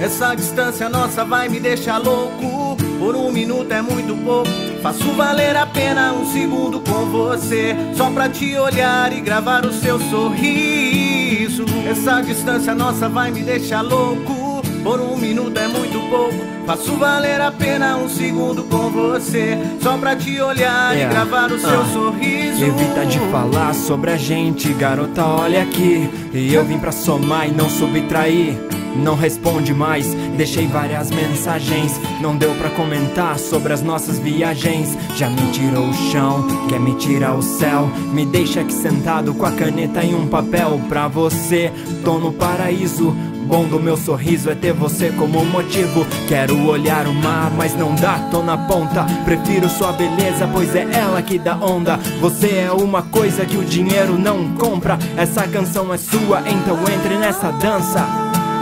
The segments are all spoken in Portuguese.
Essa distância nossa vai me deixar louco. Por um minuto é muito pouco, faço valer a pena um segundo com você, só pra te olhar e gravar o seu sorriso. Essa distância nossa vai me deixar louco. Por um minuto é muito pouco, faço valer a pena um segundo com você, só pra te olhar e gravar o seu sorriso. Evita de falar sobre a gente, garota, olha aqui. E eu vim pra somar e não subtrair. Não responde mais, deixei várias mensagens. Não deu pra comentar sobre as nossas viagens. Já me tirou o chão, quer me tirar o céu. Me deixa aqui sentado com a caneta e um papel. Pra você, tô no paraíso. Bom do meu sorriso é ter você como motivo. Quero olhar o mar, mas não dá, tô na ponta. Prefiro sua beleza, pois é ela que dá onda. Você é uma coisa que o dinheiro não compra. Essa canção é sua, então entre nessa dança.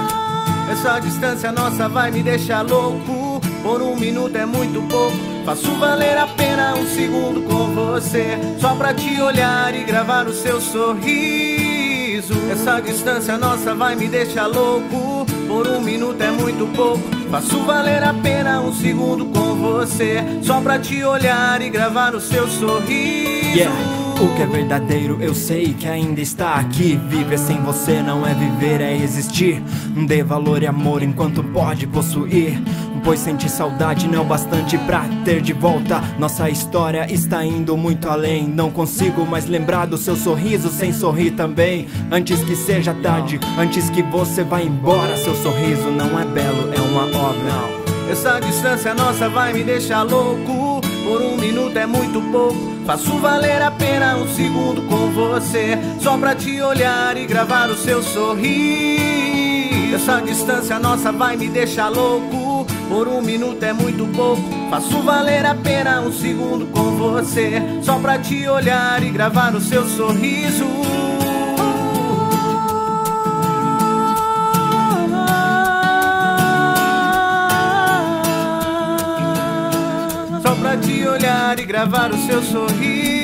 Essa distância nossa vai me deixar louco. Por um minuto é muito pouco, faço valer a pena um segundo com você, só pra te olhar e gravar o seu sorriso. Essa distância nossa vai me deixar louco. Por um minuto é muito pouco, faço valer a pena um segundo com você, só pra te olhar e gravar o seu sorriso. O que é verdadeiro eu sei que ainda está aqui. Viver sem você não é viver, é existir. Dê valor e amor enquanto pode possuir, pois sentir saudade não é o bastante pra ter de volta. Nossa história está indo muito além. Não consigo mais lembrar do seu sorriso sem sorrir também. Antes que seja tarde, antes que você vá embora. Seu sorriso não é belo, é uma obra. Essa distância nossa vai me deixar louco. Por um minuto é muito pouco, faço valer a pena um segundo com você, só pra te olhar e gravar o seu sorriso. Essa distância nossa vai me deixar louco. Por um minuto é muito pouco, faço valer a pena um segundo com você, só pra te olhar e gravar o seu sorriso. Só pra te olhar e gravar o seu sorriso.